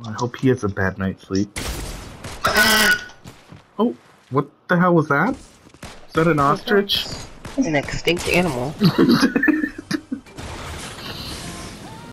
I hope he has a bad night's sleep. Oh, what the hell was that? Is that an ostrich? An extinct animal.